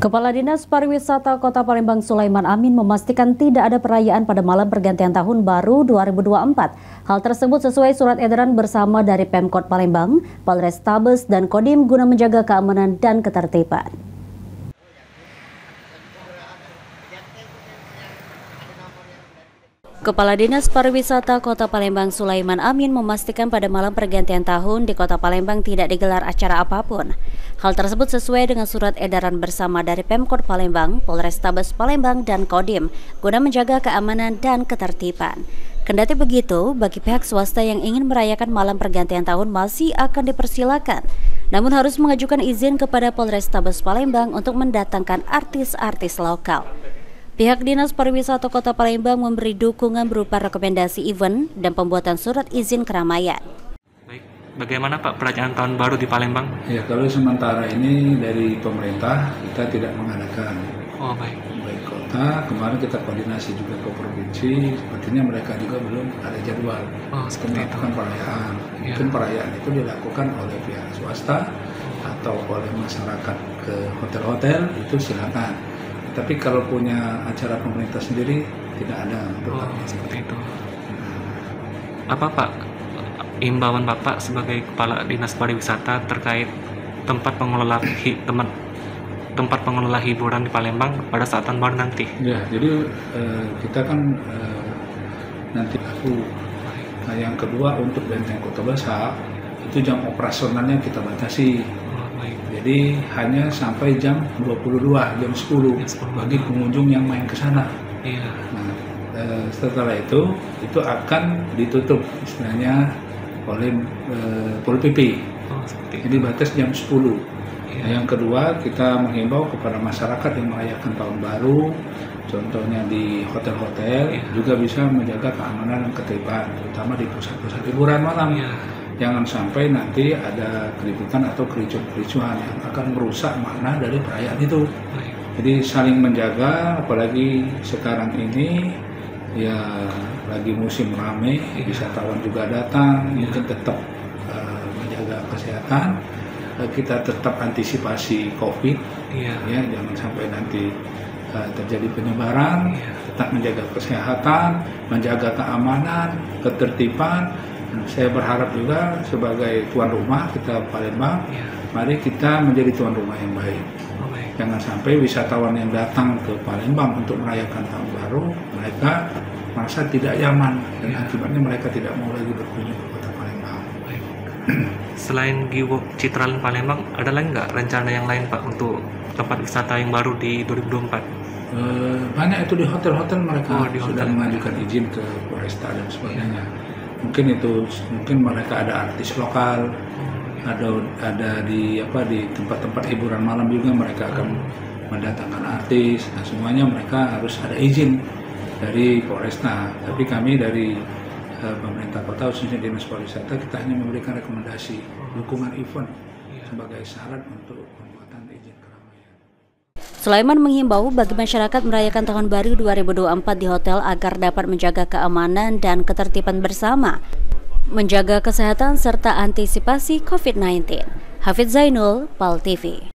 Kepala Dinas Pariwisata Kota Palembang Sulaiman Amin memastikan tidak ada perayaan pada malam pergantian tahun baru 2024. Hal tersebut sesuai surat edaran bersama dari Pemkot Palembang, Polrestabes, dan Kodim guna menjaga keamanan dan ketertiban. Kepala Dinas Pariwisata Kota Palembang Sulaiman Amin memastikan pada malam pergantian tahun di Kota Palembang tidak digelar acara apapun. Hal tersebut sesuai dengan surat edaran bersama dari Pemkot Palembang, Polrestabes Palembang, dan Kodim guna menjaga keamanan dan ketertiban. Kendati begitu, bagi pihak swasta yang ingin merayakan malam pergantian tahun masih akan dipersilakan, namun harus mengajukan izin kepada Polrestabes Palembang untuk mendatangkan artis-artis lokal. Pihak Dinas Pariwisata Kota Palembang memberi dukungan berupa rekomendasi event dan pembuatan surat izin keramaian. Baik, bagaimana Pak perayaan tahun baru di Palembang? Ya, kalau sementara ini dari pemerintah kita tidak mengadakan. Oh baik. Baik kota, kemarin kita koordinasi juga ke provinsi, sepertinya mereka juga belum ada jadwal. Oh, seperti itu. Melakukan perayaan. Ya. Mungkin perayaan itu dilakukan oleh pihak swasta atau oleh masyarakat ke hotel-hotel, itu silakan. Tapi kalau punya acara pemerintah sendiri tidak ada. Seperti itu. Apa Pak imbauan Bapak sebagai Kepala Dinas Pariwisata terkait tempat pengelola hiburan di Palembang pada saat tahun baru nanti? Ya, jadi kita kan nanti Nah, yang kedua untuk Benteng Kota Besar itu jam operasionalnya kita batasi. Jadi hanya sampai jam 22, jam 10 bagi pengunjung yang main ke sana. Iya. Nah, setelah itu akan ditutup istilahnya oleh Pol PP. Jadi batas jam 10. Nah, yang kedua kita menghimbau kepada masyarakat yang merayakan tahun baru, contohnya di hotel-hotel, juga bisa menjaga keamanan dan ketertiban, terutama di pusat-pusat hiburan malam. Jangan sampai nanti ada keributan atau kericuhan yang akan merusak makna dari perayaan itu. Jadi saling menjaga, apalagi sekarang ini ya lagi musim ramai, wisatawan juga datang, mungkin tetap menjaga kesehatan, kita tetap antisipasi COVID, ya jangan sampai nanti terjadi penyebaran, tetap menjaga kesehatan, menjaga keamanan, ketertiban. Saya berharap juga sebagai tuan rumah kita Palembang, mari kita menjadi tuan rumah yang baik. Jangan sampai wisatawan yang datang ke Palembang untuk merayakan tahun baru, mereka merasa tidak nyaman dan akibatnya mereka tidak mau lagi berkunjung ke kota Palembang. Selain Giwok Citraland Palembang, ada lagi nggak rencana yang lain Pak untuk tempat wisata yang baru di 2024? Banyak itu di hotel-hotel mereka sudah mengajukan izin ke Polresta dan sebagainya. Mungkin mereka ada artis lokal, ada di tempat-tempat hiburan malam juga mereka akan mendatangkan artis. Nah, semuanya mereka harus ada izin dari Polresta. Tapi kami dari pemerintah kota khususnya Dinas Pariwisata kita hanya memberikan rekomendasi dukungan event sebagai syarat untuk pembuatan izin keramaian. Sulaiman menghimbau bagi masyarakat merayakan tahun baru 2024 di hotel agar dapat menjaga keamanan dan ketertiban bersama, menjaga kesehatan serta antisipasi COVID-19. Hafidz Zainul, PAL TV.